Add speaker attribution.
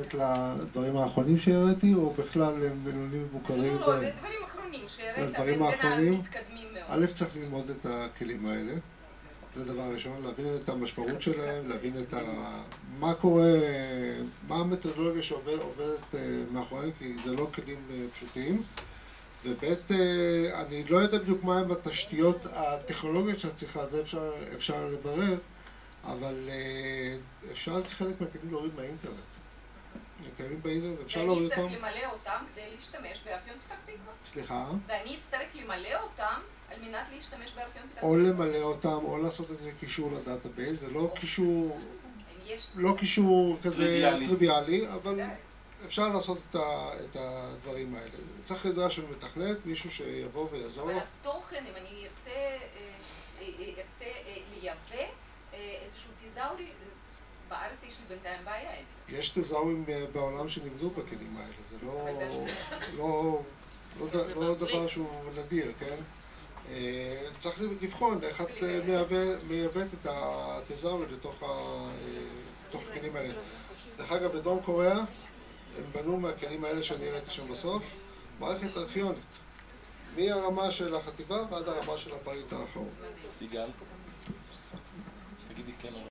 Speaker 1: מתייחסת לדברים האחרונים שהראיתי, או בכלל בינונים מבוקרים?
Speaker 2: לא, לדברים האחרונים שהראית, בין המתקדמים מאוד.
Speaker 1: א', צריך ללמוד את הכלים האלה, זה דבר ראשון, להבין את המשמעות שלהם, להבין את מה קורה, מה המתודולוגיה שעובדת מאחוריהם, כי זה לא כלים פשוטים. וב', אני לא יודע בדיוק מהם התשתיות הטכנולוגיות שאת צריכה, זה אפשר לברר, אבל אפשר חלק מהכלים להוריד מהאינטרנט. הקיימים באינטרנט, אפשר להוריד אותם.
Speaker 2: ואני אצטרך למלא אותם כדי להשתמש בארכיון פתח תקווה.
Speaker 1: סליחה?
Speaker 2: ואני אצטרך למלא אותם על מנת להשתמש בארכיון פתח תקווה.
Speaker 1: או למלא אותם, או לעשות איזה קישור לדאטאבייס, זה לא קישור כזה טריוויאלי, אבל אפשר לעשות את הדברים האלה. צריך עזרה של מתכנת, מישהו שיבוא ויעזור לו.
Speaker 2: אבל התוכן, אם אני ארצה לייבא איזשהו תזאורי, בארץ יש לי בינתיים בעיה עם זה.
Speaker 1: יש תזאורים בעולם שנבנו בכלים האלה, זה לא דבר שהוא נדיר, כן? צריך לבחון איך את מייבאת את התזאורי לתוך הכלים האלה. דרך אגב, בדרום קוריאה, הם בנו מהכלים האלה שאני ראיתי שם בסוף, מערכת ארכיונית. מהרמה של החטיבה ועד הרמה של הפריט האחרון.
Speaker 3: סיגל, תגידי כן או לא.